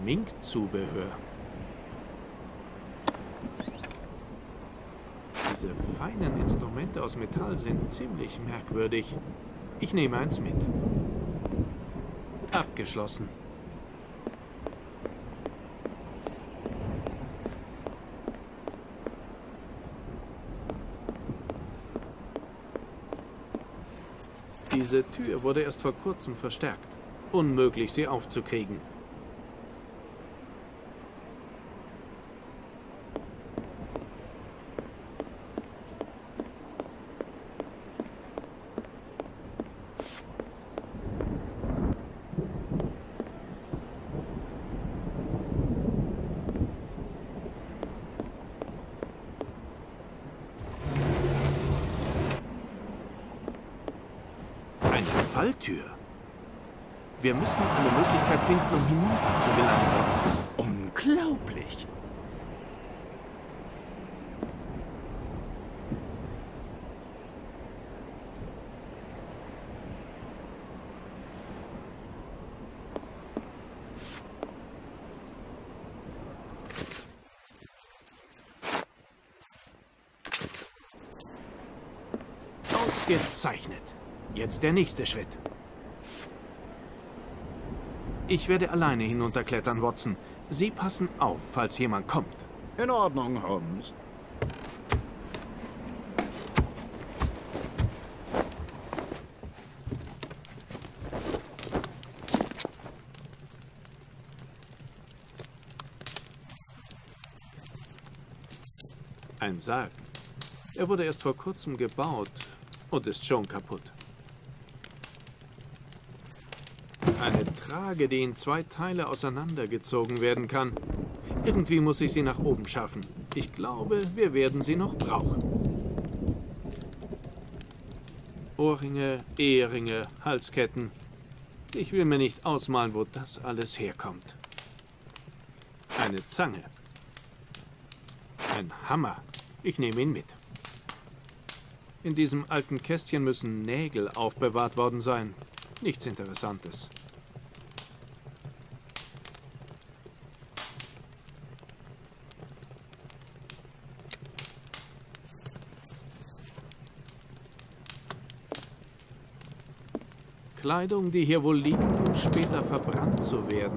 Schminkzubehör. Diese feinen Instrumente aus Metall sind ziemlich merkwürdig. Ich nehme eins mit. Abgeschlossen. Diese Tür wurde erst vor kurzem verstärkt. Unmöglich, sie aufzukriegen. Eine Falltür. Wir müssen eine Möglichkeit finden, um hinunter zu gelangen, Watson. Unglaublich! Ausgezeichnet. Jetzt der nächste Schritt. Ich werde alleine hinunterklettern, Watson. Sie passen auf, falls jemand kommt. In Ordnung, Holmes. Ein Sarg. Er wurde erst vor kurzem gebaut und ist schon kaputt. Eine Trage, die in 2 Teile auseinandergezogen werden kann. Irgendwie muss ich sie nach oben schaffen. Ich glaube, wir werden sie noch brauchen. Ohrringe, Eheringe, Halsketten. Ich will mir nicht ausmalen, wo das alles herkommt. Eine Zange. Ein Hammer. Ich nehme ihn mit. In diesem alten Kästchen müssen Nägel aufbewahrt worden sein. Nichts Interessantes. Kleidung, die hier wohl liegt, um später verbrannt zu werden.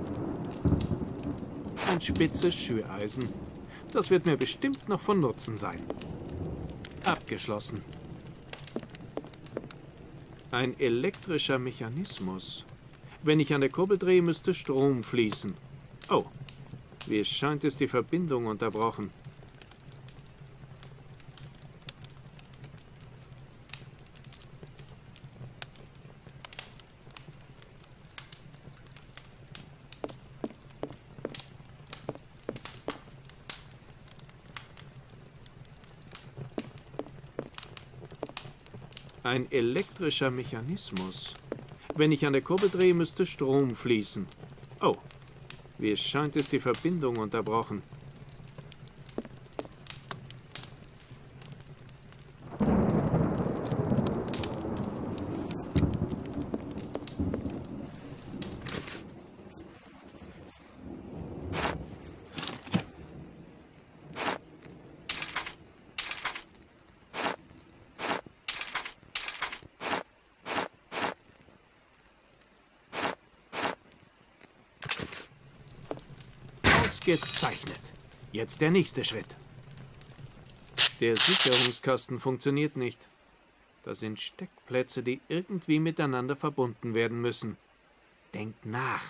Ein spitzes Schüreisen. Das wird mir bestimmt noch von Nutzen sein. Abgeschlossen. Ein elektrischer Mechanismus. Wenn ich an der Kurbel drehe, müsste Strom fließen. Oh, wie scheint es die Verbindung unterbrochen. Ein elektrischer Mechanismus. Wenn ich an der Kurbel drehe, müsste Strom fließen. Oh, wie scheint es die Verbindung unterbrochen. Ausgezeichnet. Jetzt der nächste Schritt. Der Sicherungskasten funktioniert nicht. Das sind Steckplätze, die irgendwie miteinander verbunden werden müssen. Denkt nach.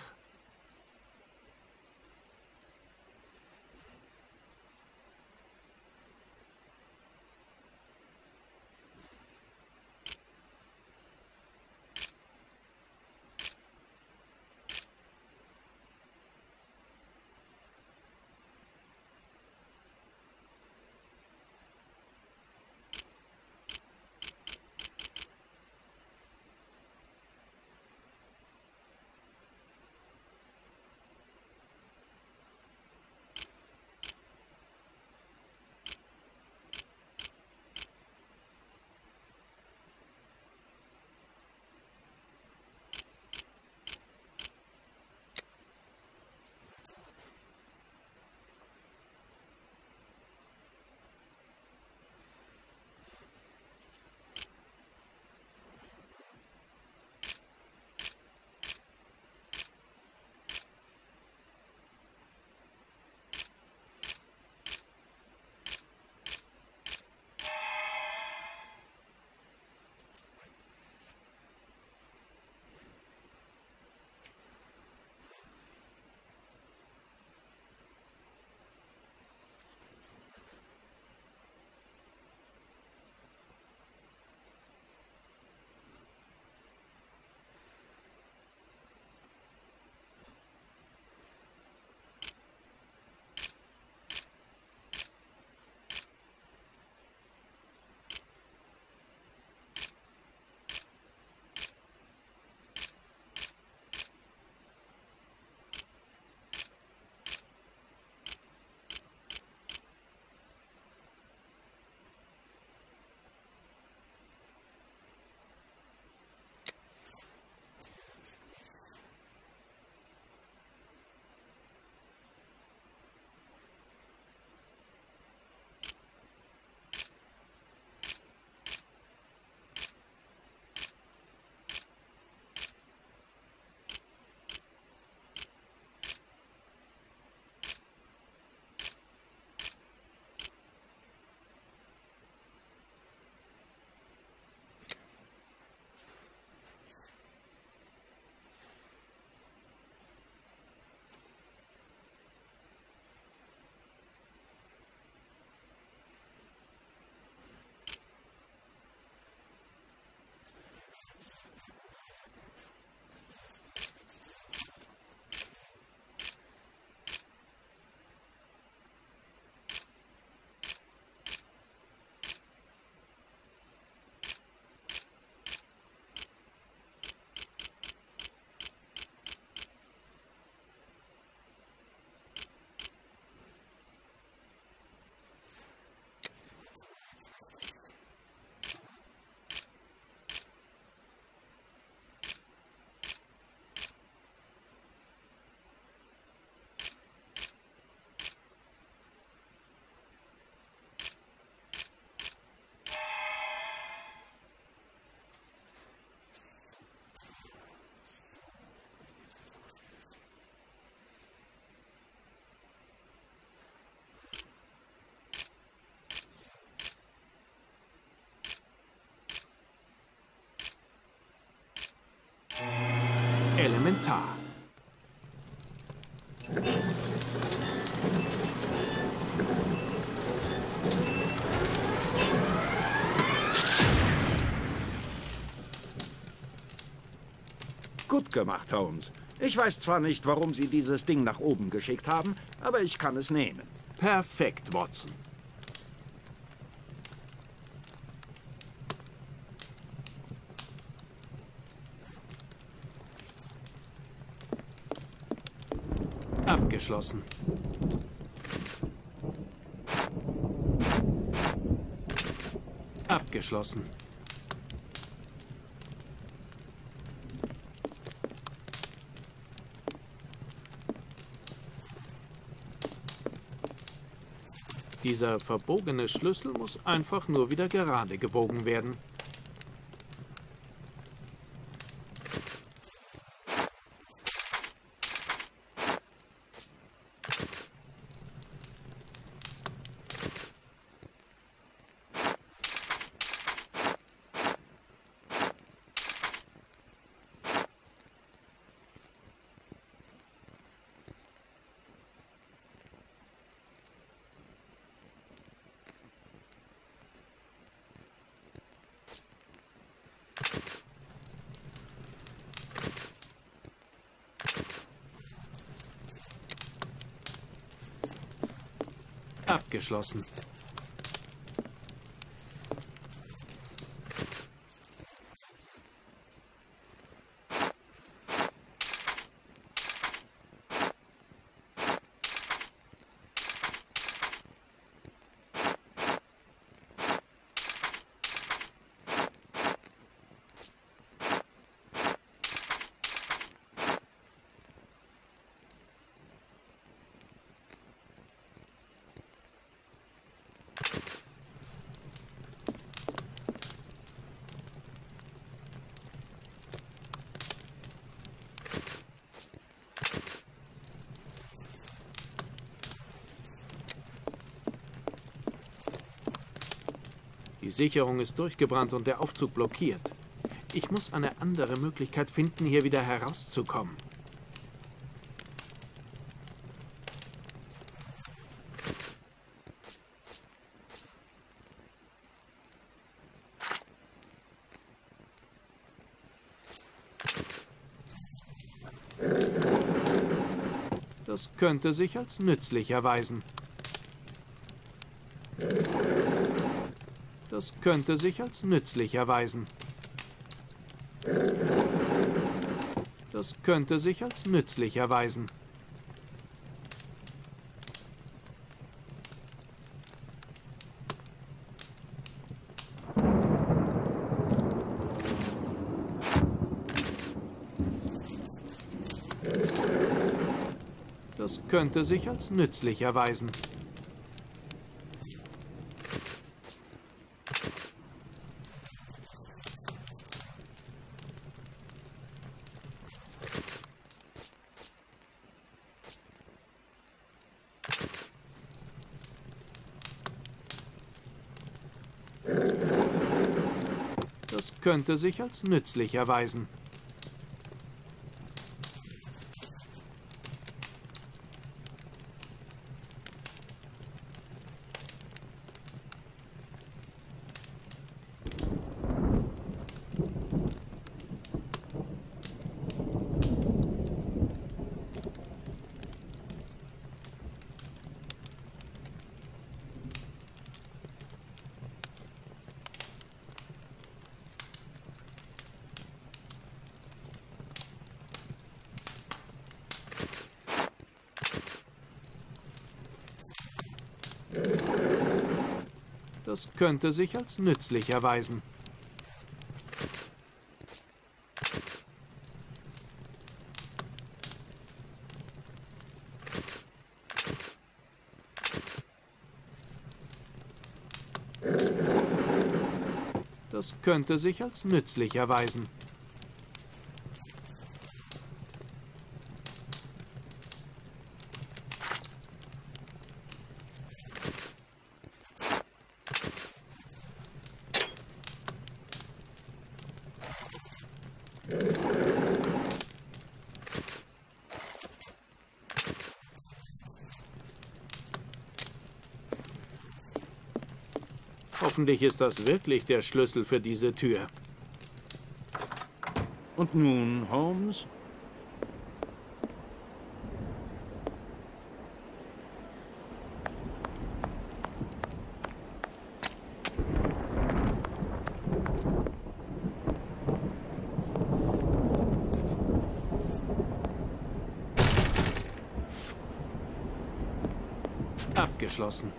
Gut gemacht, Holmes. Ich weiß zwar nicht, warum Sie dieses Ding nach oben geschickt haben, aber ich kann es nehmen. Perfekt, Watson. Abgeschlossen. Abgeschlossen. Dieser verbogene Schlüssel muss einfach nur wieder gerade gebogen werden. Abgeschlossen. Die Sicherung ist durchgebrannt und der Aufzug blockiert. Ich muss eine andere Möglichkeit finden, hier wieder herauszukommen. Das könnte sich als nützlich erweisen. Das könnte sich als nützlich erweisen. Das könnte sich als nützlich erweisen. Das könnte sich als nützlich erweisen. Das könnte sich als nützlich erweisen. Das könnte sich als nützlich erweisen. Das könnte sich als nützlich erweisen. Hoffentlich ist das wirklich der Schlüssel für diese Tür. Und nun, Holmes? Abgeschlossen.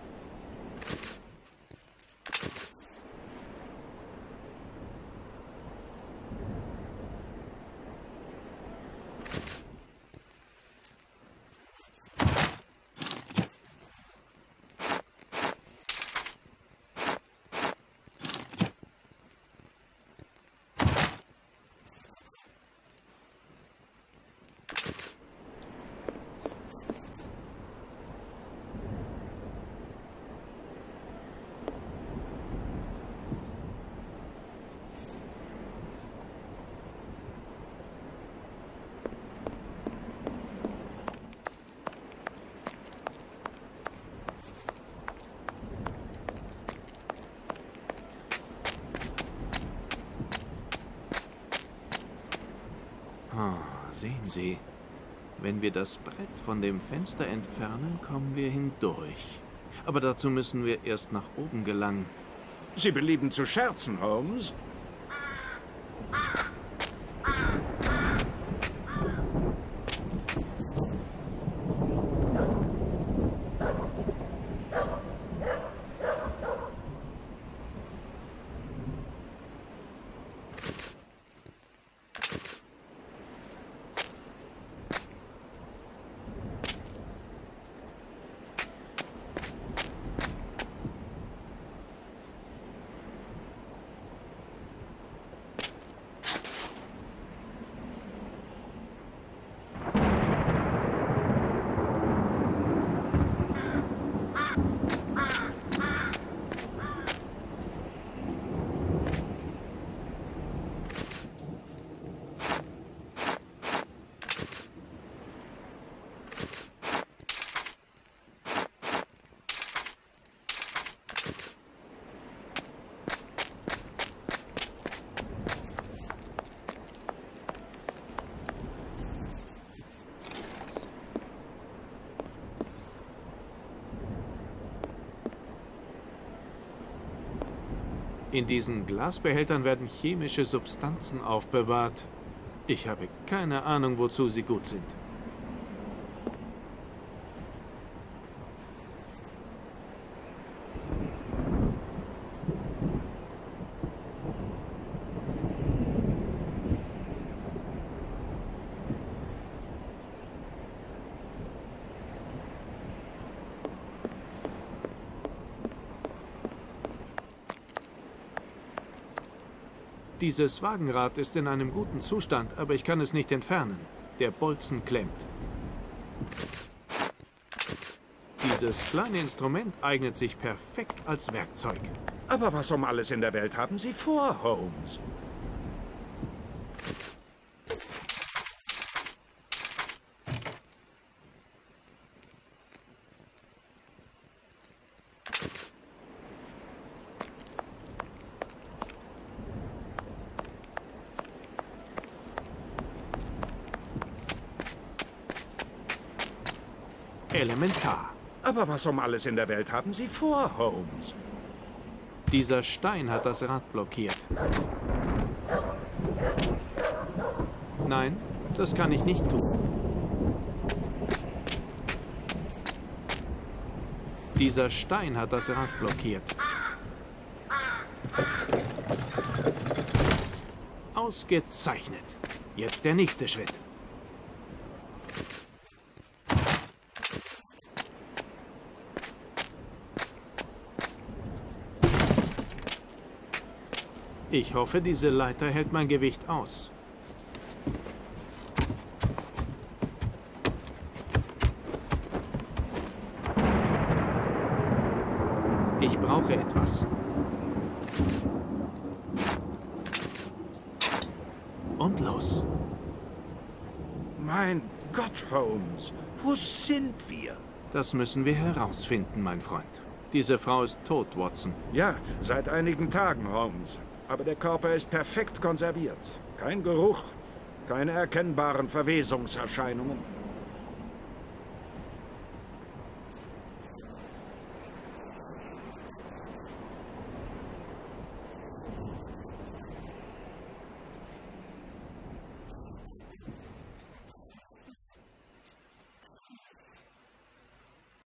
Sehen Sie, wenn wir das Brett von dem Fenster entfernen, kommen wir hindurch. Aber dazu müssen wir erst nach oben gelangen. Sie belieben zu scherzen, Holmes. In diesen Glasbehältern werden chemische Substanzen aufbewahrt. Ich habe keine Ahnung, wozu sie gut sind. Dieses Wagenrad ist in einem guten Zustand, aber ich kann es nicht entfernen. Der Bolzen klemmt. Dieses kleine Instrument eignet sich perfekt als Werkzeug. Aber was um alles in der Welt haben Sie vor, Holmes? Elementar. Aber was um alles in der Welt haben Sie vor, Holmes? Dieser Stein hat das Rad blockiert. Nein, das kann ich nicht tun. Dieser Stein hat das Rad blockiert. Ausgezeichnet. Jetzt der nächste Schritt. Ich hoffe, diese Leiter hält mein Gewicht aus. Ich brauche etwas. Und los. Mein Gott, Holmes, wo sind wir? Das müssen wir herausfinden, mein Freund. Diese Frau ist tot, Watson. Ja, seit einigen Tagen, Holmes. Aber der Körper ist perfekt konserviert. Kein Geruch, Keine erkennbaren Verwesungserscheinungen.